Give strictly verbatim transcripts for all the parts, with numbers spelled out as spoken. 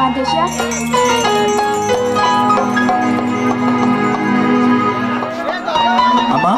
ಮಾದೇಶ? ಅಮ್ಮ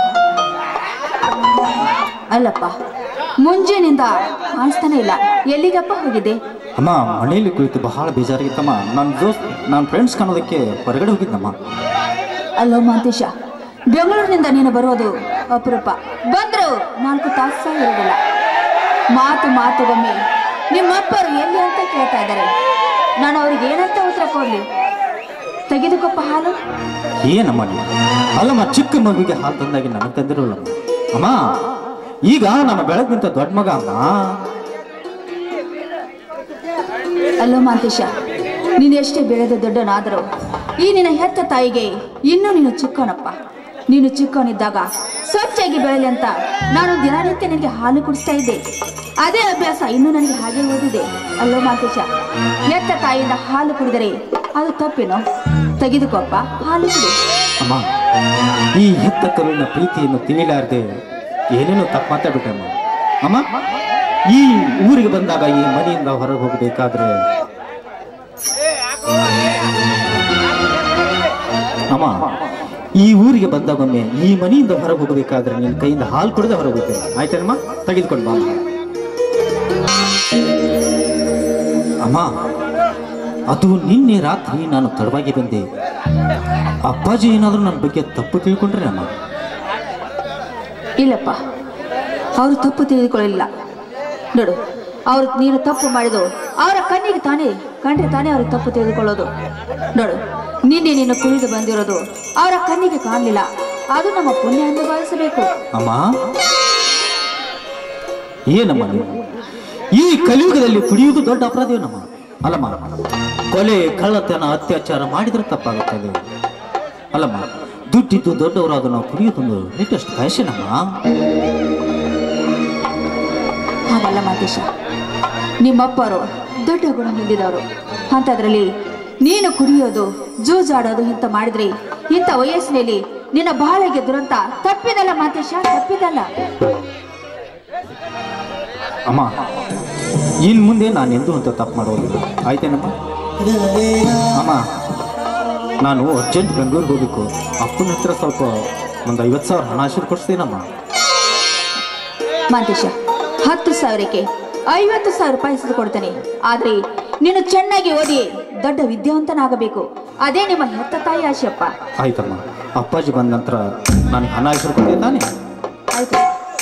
ಅಲ್ಲಪ್ಪ, ಮುಂಜಾನಿಂದ ಕಾಣಿಸ್ತಾನೆ ಇಲ್ಲ, ಎಲ್ಲಿಗಪ್ಪ ಹೋಗಿದ್ದೆ? ಅಮ್ಮ ಮನೆಯಲ್ಲಿ ಕುಳಿತು ಬಹಳ ಬೇಜಾರಾಗಿತ್ತಮ್ಮ. ನನ್ನ ದೋಸ್ತ್ ನನ್ನ ಫ್ರೆಂಡ್ಸ್ ಕಾಣೋದಕ್ಕೆ ಹೊರಗಡೆ ಹೋಗಿದ್ದಮ್ಮ. ಅಲ್ಲೋ ಮಾದೇಶ, ಬೆಂಗಳೂರಿನಿಂದ ನೀನು ಬರೋದು ಅಪರೂಪ, ಬಂದ್ರು ನಾಲ್ಕು ತಾಸು ಇರೋದಿಲ್ಲ. ಮಾತು ಮಾತುಗೊಮ್ಮೆ ನಿಮ್ಮಪ್ಪರು ಎಲ್ಲಿ ಅಂತ ಕೇಳ್ತಾ ಇದ್ದಾರೆ. ನಾನು ಅವ್ರಿಗೆ ಏನಂತ ಉತ್ತರ ಕೊಡ್ಲಿ? ತೆಗೆದುಕೊಪ್ಪ ಹಾಲು. ಏನಮ್ಮ ನೀವು? ಅಲ್ಲಮ್ಮ, ಚಿಕ್ಕ ಮಗುವಿಗೆ ಹಾಲು ತಂದಾಗಿ ನನಗೆ ತಂದಿರೋಲ್ಲಮ್ಮ. ಅಮ್ಮ, ಈಗ ನನ್ನ ಬೆಳಗ್ಗಿಂತ ದೊಡ್ಡ ಮಗ ಅಮ್ಮ. ಅಲ್ಲೋ ಮಾದೇಶ, ನೀನು ಎಷ್ಟೇ ಬೆಳೆದು ದೊಡ್ಡನಾದರೂ ಈ ನಿನ್ನ ಹೆತ್ತ ತಾಯಿಗೆ ಇನ್ನೂ ನೀನು ಚಿಕ್ಕವನಪ್ಪ. ನೀನು ಚಿಕ್ಕವನಿದ್ದಾಗ ಸ್ವಚ್ಛಾಗಿ ಬೆಳೆಯಲಿ ಅಂತ ನಾನು ದಿನನಿತ್ಯ ನನಗೆ ಹಾಲು ಕುಡಿಸ್ತಾ ಇದ್ದೆ. ಅದೇ ಅಭ್ಯಾಸ ಇನ್ನೂ ನನಗೆ ಹಾಗೆ ಓದಿದೆ. ಅಲ್ಲೋ ಮಾದೇಶ, ಹೆತ್ತ ತಾಯಿಯಿಂದ ಹಾಲು ಕುಡಿದರೆ ಅದು ತಪ್ಪೇನೋ? ತೆಗೆದುಕೊಪ್ಪ ಹಾಲು ಕುಡಿ. ಅಮ್ಮ, ಈ ಹೆತ್ತ ಕರುವಿನ ಪ್ರೀತಿಯನ್ನು ತಿಳಿಲಾರದೆ ಏನೇನೋ ತಪ್ಪು ಮಾತಾಡ್ಬಿಟ್ಟೆ ಅಮ್ಮ. ಅಮ್ಮ, ಈ ಊರಿಗೆ ಬಂದಾಗ ಈ ಮನೆಯಿಂದ ಹೊರಗೆ ಹೋಗಬೇಕಾದ್ರೆ ಅಮ್ಮ, ಈ ಊರಿಗೆ ಬಂದಾಗೊಮ್ಮೆ ಈ ಮನೆಯಿಂದ ಹೊರಗೆ ಹೋಗಬೇಕಾದ್ರೆ ನಿನ್ನ ಕೈಯಿಂದ ಹಾಲು ಕುಡಿದ ಹೊರಗೆ ಹೋಗ್ತೇನೆ. ಆಯ್ತೇನಮ್ಮ? ತೆಗೆದುಕೊಂಡು ಬಾ ಅಮ್ಮ. ಅದು ನಿನ್ನೆ ರಾತ್ರಿ ನಾನು ತಡವಾಗಿ ಬಂದೆ. ಅಪ್ಪಾಜಿ ಏನಾದರೂ ನನ್ನ ಬಗ್ಗೆ ತಪ್ಪು ತಿಳ್ಕೊಂಡ್ರೆ ಅಮ್ಮ? ಇಲ್ಲಪ್ಪ, ಅವರು ತಪ್ಪು ತಿಳಿದುಕೊಳ್ಳಲಿಲ್ಲ. ನೋಡು, ಅವ್ರು ನೀನು ತಪ್ಪು ಮಾಡಿದು ಅವರ ಕಣ್ಣಿಗೆ ತಾನೇ ಕಂಡ್ರೆ ತಾನೇ ಅವ್ರಿಗೆ ತಪ್ಪು ತಿಳಿದುಕೊಳ್ಳೋದು. ನೋಡು, ನಿನ್ನೆ ನೀನು ಕುಡಿದು ಬಂದಿರೋದು ಅವರ ಕಣ್ಣಿಗೆ ಕಾಣಲಿಲ್ಲ, ಅದು ನಮ್ಮ ಪುಣ್ಯ ಎಂದು ಭಾವಿಸಬೇಕು. ಅಮ್ಮ, ಏನಮ್ಮ ನೀವು? ಈ ಕಲಿಯುಗದಲ್ಲಿ ಕುಡಿಯುವುದು ದೊಡ್ಡ ಅಪರಾಧವೇನಮ್ಮ? ಅಲ್ಲಮ್ಮ, ಕೊಲೆ, ಕಳ್ಳತನ, ಅತ್ಯಾಚಾರ ಮಾಡಿದ್ರೆ ತಪ್ಪಾಗುತ್ತದೆ. ಅಲ್ಲಮ್ಮ, ದುಡ್ಡಿದ್ದು ದೊಡ್ಡವರಾದ ನಾವು ಕುಡಿಯೋದೊಂದು ಲೇಟೆಸ್ಟ್ ಫ್ಯಾಷನ್ ಅಮ್ಮ. ಹಾಗಲ್ಲ ಮಾದೇಶ, ನಿಮ್ಮಪ್ಪರು ದೊಡ್ಡ ಗುಣ ಹೊಂದಿದವರು. ಅಂಥದ್ರಲ್ಲಿ ನೀನು ಕುಡಿಯೋದು, ಜೂಜಾಡೋದು ಇಂಥ ಮಾಡಿದ್ರಿ ಇಂಥ ವಯಸ್ಸಿನಲ್ಲಿ ನಿನ್ನ ಬಾಳಿಗೆ ದುರಂತ ತಪ್ಪಿದಲ್ಲ ಮಾದೇಶ, ತಪ್ಪಿದಲ್ಲ. ಅಮ್ಮ, ಇನ್ ಮುಂದೆ ನಾನು ಎಂದೂ ಅಂತ ತಪ್ಪು ಮಾಡೋದಿಲ್ಲ. ಆಯ್ತೇನಮ್ಮ? ಅಮ್ಮ, ನಾನು ಅರ್ಜೆಂಟ್ ಬೆಂಗಳೂರಿಗೆ ಹೋಗ್ಬೇಕು. ಅಪ್ಪನ ಹತ್ರ ಸ್ವಲ್ಪ ಒಂದು ಐವತ್ತು ಸಾವಿರ ಹಣ ಆಶೀರ್ ಕೊಡ್ಸ್ತೀನಮ್ಮ. ಮಾದೇಶ, ಹತ್ತು ಸಾವಿರಕ್ಕೆ ಐವತ್ತು ಸಾವಿರ ರೂಪಾಯಿ ಇಸಿದು ಕೊಡ್ತೇನೆ. ಆದ್ರೆ ನೀನು ಚೆನ್ನಾಗಿ ಓದಿ ದೊಡ್ಡ ವಿದ್ಯಾವಂತನಾಗಬೇಕು. ಅದೇ ನಿಮ್ಮ ಹೆತ್ತ ತಾಯಿ ಆಶೆಯಪ್ಪ. ಆಯ್ತಮ್ಮ. ಅಪ್ಪಾಜಿ ಬಂದ ನಂತರ ನಾನು ಹಣ ಆಶೀರ್ ಕೊಡ್ತೇನೆ ತಾನೆ? ಆಯ್ತು.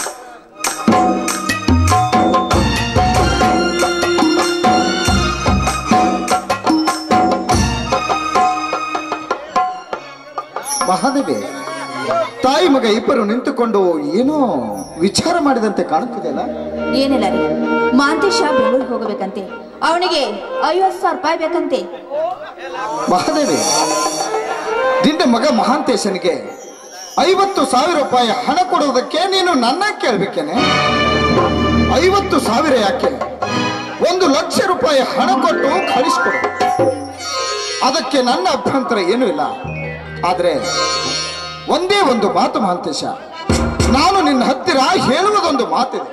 ಮಹಾದೇವಿ, ತಾಯಿ ಮಗ ಇಬ್ಬರು ನಿಂತುಕೊಂಡು ಏನೋ ವಿಚಾರ ಮಾಡಿದಂತೆ ಕಾಣುತ್ತಿದೆಯಲ್ಲ? ಏನಿಲ್ಲ ರೀ, ಮಾಂತೇಶ ಬೆಂಗಳೂರಿಗೆ ಹೋಗಬೇಕಂತೆ, ಅವನಿಗೆ ಐವತ್ತು ಸಾವಿರ ರೂಪಾಯಿ ಬೇಕಂತೆ. ಮಹಾದೇವಿ, ನಿನ್ನ ಮಗ ಮಹಾಂತೇಶನಿಗೆ ಐವತ್ತು ಸಾವಿರ ರೂಪಾಯಿ ಹಣ ಕೊಡುವುದಕ್ಕೆ ನೀನು ನನ್ನ ಕೇಳ್ಬೇಕೇನೆ? ಐವತ್ತು ಸಾವಿರ ಯಾಕೆ, ಒಂದು ಲಕ್ಷ ರೂಪಾಯಿ ಹಣ ಕೊಟ್ಟು ಕಳಿಸ್ಕೊಡು. ಅದಕ್ಕೆ ನನ್ನ ಅಭ್ಯಂತರ ಏನೂ ಇಲ್ಲ. ಆದ್ರೆ ಒಂದೇ ಒಂದು ಮಾತು ಮಹಾಂತೇಶ, ನಾನು ನಿನ್ನ ಹತ್ತಿರ ಹೇಳುವುದೊಂದು ಮಾತಿದೆ.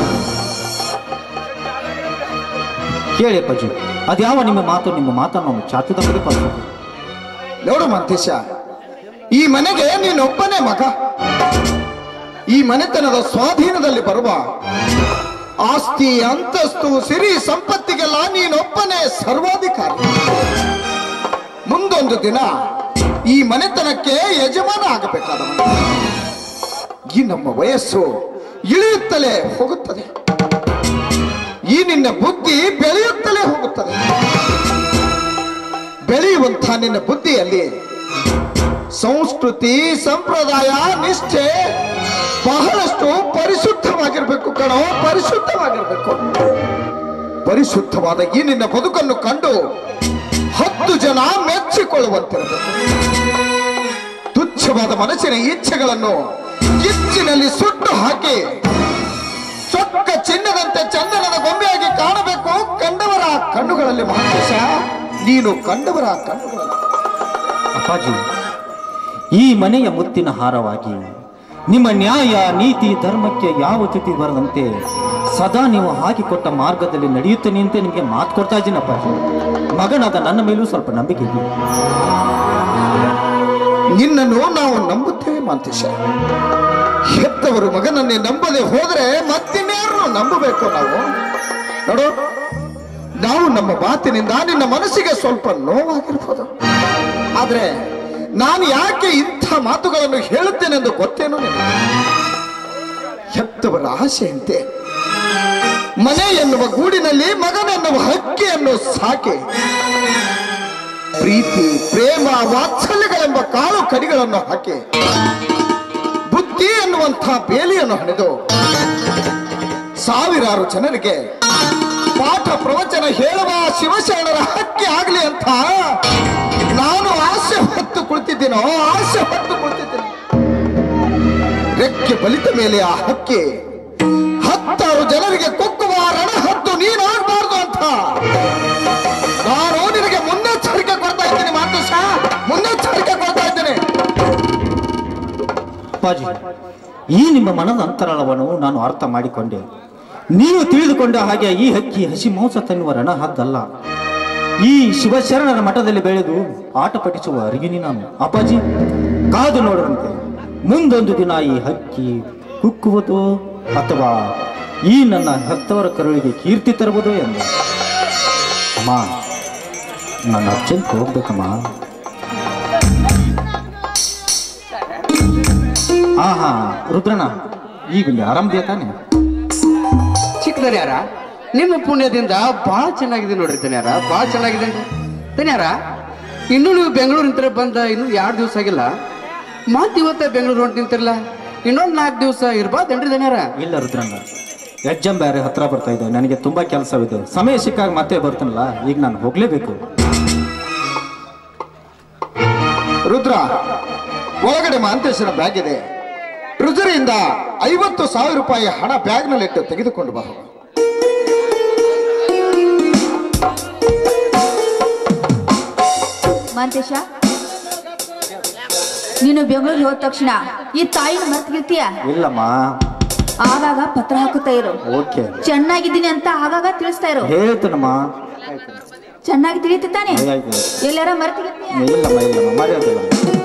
ಹೇಳಿ ಅಪ್ಪಾಜಿ, ಅದ್ಯಾವ ನಿಮ್ಮ ಮಾತು? ನಿಮ್ಮ ಮಾತನ್ನು ಚಾಚುದ ಬದುಕು. ನೋಡು ಮಹಾಂತೇಶ, ಈ ಮನೆಗೆ ನೀನೊಬ್ಬನೇ ಮಗ. ಈ ಮನೆತನದ ಸ್ವಾಧೀನದಲ್ಲಿ ಬರುವ ಆಸ್ತಿ, ಅಂತಸ್ತು, ಸಿರಿ ಸಂಪತ್ತಿಗೆಲ್ಲ ನೀನೊಬ್ಬನೇ ಸರ್ವಾಧಿಕಾರಿ. ಮುಂದೊಂದು ದಿನ ಈ ಮನೆತನಕ್ಕೆ ಯಜಮಾನ ಆಗಬೇಕಾದ ಈ ನಮ್ಮ ವಯಸ್ಸು ಇಳಿಯುತ್ತಲೇ ಹೋಗುತ್ತದೆ. ಈ ನಿನ್ನ ಬುದ್ಧಿ ಬೆಳೆಯುತ್ತಲೇ ಹೋಗುತ್ತದೆ. ಬೆಳೆಯುವಂಥ ನಿನ್ನ ಬುದ್ಧಿಯಲ್ಲಿ ಸಂಸ್ಕೃತಿ, ಸಂಪ್ರದಾಯ, ನಿಷ್ಠೆ ಬಹಳಷ್ಟು ಪರಿಶುದ್ಧವಾಗಿರ್ಬೇಕು ಕಣೋ, ಪರಿಶುದ್ಧವಾಗಿರ್ಬೇಕು. ಪರಿಶುದ್ಧವಾದ ಈ ನಿನ್ನ ಬದುಕನ್ನು ಕಂಡು ಹತ್ತು ಜನ ಮೆಚ್ಚಿಕೊಳ್ಳುವಂತಿರಬೇಕು. ತುಚ್ಛವಾದ ಮನಸ್ಸಿನ ಇಚ್ಛೆಗಳನ್ನು ಕಿಚ್ಚಿನಲ್ಲಿ ಸುಟ್ಟು ಹಾಕಿ ಚೊಕ್ಕ ಚಿನ್ನದಂತೆ ಚಂದನದ ಗೊಂಬೆಯಾಗಿ ಕಾಣಬೇಕು ಕಂಡವರ ಕಣ್ಣುಗಳಲ್ಲಿ. ಮಹಾಂತೇಶ, ನೀನು ಕಂಡವರ ಕಣ್ಣುಗಳಲ್ಲಿ. ಅಪ್ಪಾಜಿ, ಈ ಮನೆಯ ಮುತ್ತಿನ ಹಾರವಾಗಿ ನಿಮ್ಮ ನ್ಯಾಯ, ನೀತಿ, ಧರ್ಮಕ್ಕೆ ಯಾವ ಚ್ಯುತಿ ಬರದಂತೆ ಸದಾ ನೀವು ಹಾಕಿಕೊಟ್ಟ ಮಾರ್ಗದಲ್ಲಿ ನಡೆಯುತ್ತೇನೆ ಅಂತ ನಿಮಗೆ ಮಾತು ಕೊಡ್ತಾ ಇದ್ದೀನಪ್ಪ. ಮಗನಾದ ನನ್ನ ಮೇಲೂ ಸ್ವಲ್ಪ ನಂಬಿಕೆ ಇದೆ. ನಿನ್ನನ್ನು ನಾವು ನಂಬುತ್ತೇವೆ ಮಾಂತೇಶ. ಹೆತ್ತವರು ಮಗನನ್ನೇ ನಂಬದೆ ಹೋದ್ರೆ ಮತ್ತಿನ್ಯಾರನ್ನು ನಂಬಬೇಕು ನಾವು? ನೋಡು, ನಾವು ನಮ್ಮ ಮಾತಿನಿಂದ ನಿನ್ನ ಮನಸ್ಸಿಗೆ ಸ್ವಲ್ಪ ನೋವಾಗಿರ್ಬೋದು. ಆದ್ರೆ ನಾನು ಯಾಕೆ ಇಂಥ ಮಾತುಗಳನ್ನು ಹೇಳುತ್ತೇನೆಂದು ಗೊತ್ತೇನೋ ನಿನಗೆ? ಹೆತ್ತವರ ಆಸೆಯಂತೆ ಮನೆ ಎನ್ನುವ ಗೂಡಿನಲ್ಲಿ ಮಗನೆನ್ನುವ ಹಕ್ಕಿಯನ್ನು ಸಾಕಿ ಪ್ರೀತಿ, ಪ್ರೇಮ, ವಾತ್ಸಲ್ಯಗಳೆಂಬ ಕಾಳು ಕಡಿಗಳನ್ನು ಹಾಕಿ ಬುದ್ಧಿ ಎನ್ನುವಂತಹ ಬೇಲಿಯನ್ನು ಹಣಿದು ಸಾವಿರಾರು ಜನರಿಗೆ ಪಾಠ ಪ್ರವಚನ ಹೇಳುವ ಶಿವಶರಣರ ಹಕ್ಕಿ ಆಗಲಿ ಅಂತ ನಾನು ಆಸೆ ಹೊತ್ತು ಕುಳಿತಿದ್ದೀನೋ ಆಸೆ ಹೊತ್ತು ಕುಳಿತಿದ್ದೀನಿ. ರೆಕ್ಕೆ ಬಲಿತ ಮೇಲೆ ಆ ಹಕ್ಕಿ ಹತ್ತಾರು ಜನರಿಗೆ ಕೊಕ್ಕುವ ರಣಹದ್ದು ನೀನಾಗಬಾರ್ದು ಅಂತ ನಾನು ನಿನಗೆ ಮುನ್ನೆಚ್ಚರಿಕೆ ಕೊಡ್ತಾ ಇದ್ದೀನಿ ಮಾತೇಶ, ಮುನ್ನೆಚ್ಚರಿಕೆ ಕೊಡ್ತಾ ಇದ್ದೇನೆ. ಅಪ್ಪಾಜಿ, ಈ ನಿಮ್ಮ ಮನದ ಅಂತರಾಳವನ್ನು ನಾನು ಅರ್ಥ ಮಾಡಿಕೊಂಡೆ. ನೀವು ತಿಳಿದುಕೊಂಡ ಹಾಗೆ ಈ ಹಕ್ಕಿ ಹಸಿ ಮಾಂಸ ತಿನ್ನುವ ರಣಹದ್ದಲ್ಲ. ಈ ಶಿವಶರಣರ ಮಠದಲ್ಲಿ ಬೆಳೆದು ಆಟ ಪಠಿಸುವ ಅರಿಗಿನಿ ನಾನು. ಅಪ್ಪಾಜಿ, ಕಾದು ನೋಡುವಂತೆ ಮುಂದೊಂದು ದಿನ ಈ ಹಕ್ಕಿ ಕುಕ್ಕುವುದು ಅಥವಾ ಈ ನನ್ನ ಹೆತ್ತವರ ಕರುಳಿಗೆ ಕೀರ್ತಿ ತರುವುದು ಎಂದು. ಅಮ್ಮ, ನನ್ನ ಅರ್ಜೆಂಟ್ ಹೋಗ್ಬೇಕಮ್ಮ. ಹಾ ಹಾ ರುದ್ರಣ್ಣ, ಈಗ ಆರಾಮದಿಯ ತಾನೆ? ಚಿಕ್ಕದರ್ ಯಾರ ನಿಮ್ಮ ಪುಣ್ಯದಿಂದ ಬಹಳ ಚೆನ್ನಾಗಿದೆ ನೋಡ್ರಿ ತನ್ಯಾರ, ಬಹಳ ಚೆನ್ನಾಗಿದೆ ತನ್ಯಾರ. ಇನ್ನು ನೀವು ಬೆಂಗಳೂರು ನಿಂತರ ಬಂದ ಇನ್ನು ಎರಡು ದಿವಸ ಆಗಿಲ್ಲ, ಮತ್ ಇವತ್ತ ಬೆಂಗಳೂರು ಹೊಂಟು ನಿಂತಿರಲ್ಲ, ಇನ್ನೊಂದು ನಾಲ್ಕು ದಿವಸ ಇರ್ಬಾರ್ದೇನ್ರಿ ತನ್ಯಾರ? ಇಲ್ಲ ರುದ್ರಣ್ಣ, ಎಕ್ಸಾಮ್ ಬೇರೆ ಹತ್ರ ಬರ್ತಾ ಇದೆ, ನನಗೆ ತುಂಬಾ ಕೆಲಸವಿದೆ. ಸಮಯ ಸಿಕ್ಕಾಗ ಮತ್ತೆ ಬರ್ತೀನಲ್ಲ, ಈಗ ನಾನು ಹೋಗ್ಲೇಬೇಕು. ರುದ್ರ, ಒಳಗಡೆ ಮಾಂತೇಶನ ಬ್ಯಾಗ್ ಇದೆ. ರುದ್ರರಿಂದ ಐವತ್ತು ಸಾವಿರ ರೂಪಾಯಿ ಹಣ ಬ್ಯಾಗ್ನಲ್ಲಿಟ್ಟು ತೆಗೆದುಕೊಂಡು ಬಾ. ಮಾಂತೇಶ, ನೀನು ಬೆಂಗಳೂರಿಗೆ ಹೋದ ತಕ್ಷಣ ಈ ತಾಯಿನ ಮರ್ತಿರ್ತೀಯ? ಇಲ್ಲಮ್ಮ, ಆಗಾಗ ಪತ್ರ ಹಾಕುತ್ತಾ ಇರು. ಓಕೆ, ಚೆನ್ನಾಗಿದ್ದೀನಿ ಅಂತ ಆಗಾಗ ತಿಳಿಸ್ತಾ ಇರು. ಹೇಳ್ತೇನಮ್ಮ. ಚೆನ್ನಾಗಿ ತಿಳಿಯುತ್ತೆ ತಾನೆ? ಆಯ್ತು. ಎಲ್ಲಾರ ಮರ್ತಿರ್ತೀಯ? ಇಲ್ಲಮ್ಮ ಇಲ್ಲಮ್ಮ, ಮರ್ಯಾದಿಲ್ಲ.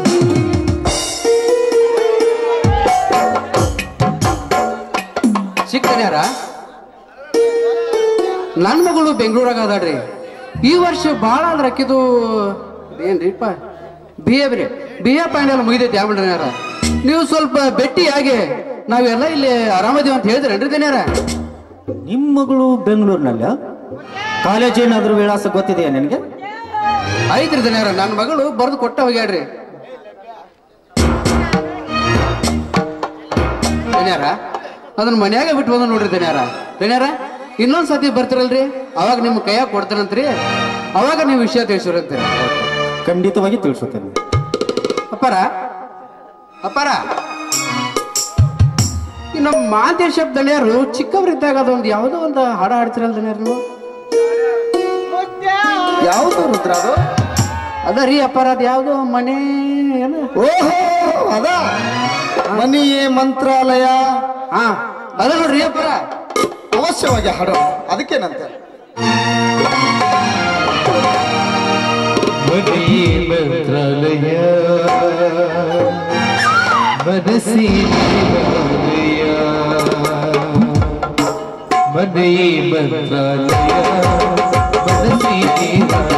ಚಿಕ್ಕನ್ಯಾರ, ನನ್ನ ಮಗಳು ಬೆಂಗಳೂರಾಗ ಅದಾಡ್ರಿ. ಈ ವರ್ಷ ಭಾಳ ಆದ್ರೆ ಅಕ್ಕಿದು ಏನ್ರಿಪ್ಪ ಬಿ ಎ ಬರೀ ಬಿ ಎ ಪಾಯಿಂಟ್ ಮುಗಿದೈತಿ ಯಾವ್ಯಾರ. ನೀವು ಸ್ವಲ್ಪ ಭೇಟಿಯಾಗಿ ನಾವೆಲ್ಲ ಇಲ್ಲಿ ಆರಾಮದೀವಿ ಅಂತ ಹೇಳಿದ್ರೇನ್ರಿ ತನ್ಯಾರ? ನಿಮ್ಮ ಮಗಳು ಬೆಂಗಳೂರಿನಲ್ಲ? ಕಾಲೇಜ್ ಏನಾದ್ರೂ ವಿಳಾಸ ಗೊತ್ತಿದೆಯಾ ನಿನಗೆ? ಐತ್ರಿ ತನ್ಯಾರ, ನನ್ನ ಮಗಳು ಬರೆದು ಕೊಟ್ಟ ಹೋಗ್ಯಾಡ್ರಿ ತನ್ಯಾರ. ಅದನ್ನ ಮನ್ಯಾಗ ಬಿಟ್ಟು ಬಂದ ನೋಡ್ರಿ ತನ್ಯಾರ. ತನ್ಯಾರ, ಇನ್ನೊಂದ್ ಸತಿ ಬರ್ತಿರಲ್ರಿ, ಅವಾಗ ನಿಮ್ ಕೈಯಾಗ ಕೊಡ್ತಾನಂತ್ರಿ, ಅವಾಗ ನೀವು ವಿಷಯ ತಿಳಿಸಿರಂತೀರ. ಖಂಡಿತವಾಗಿ ತಿಳಿಸುತ್ತೇನೆ. ಅಪ್ಪಾರ ಅಪ್ಪಾರ ನಮ್ಮ ಮಾಂತೇಶ ದಣ್ಯರು ಚಿಕ್ಕವರಿದ್ದಾಗ ಅದೊಂದು ಯಾವುದೋ ಒಂದು ಹಾಡ ಹಾಡ್ತಿರಲ್ಲ ದಣ್ಯರು ನೀವು? ಯಾವುದು ರುದ್ರ ಅದು? ಅದ ರೀ ಅಪ್ಪಾರ, ಅದು ಯಾವ್ದು ಮನೆ ಏನು? ಓಹೋ, ಅದ ಮನೆಯೇ ಮಂತ್ರಾಲಯ. ಹಾ, ಅದ ನೋಡ್ರಿ ಅಪ್ಪಾರ. ಅವಶ್ಯವಾಗಿ ಹಾಡೋ, ಅದಕ್ಕೇನಂತೆ? ಮನೆಯೇ ಮಂತ್ರಾಲಯ, ಮನಸ್ಸೇ ದೇವಾಲಯ, ಮನೆಯೇ ಮಂತ್ರಾಲಯ, ಮನಸ್ಸೇ ದೇವಾಲಯ.